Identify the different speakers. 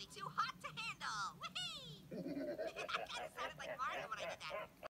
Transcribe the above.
Speaker 1: be too hot to handle. Whee! I kind of sounded like Mario when I did that.